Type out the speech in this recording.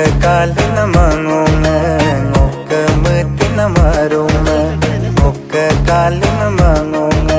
काल न मांगू मैं, मुक मत न मारू मैं, मुक काल न मांगू मैं।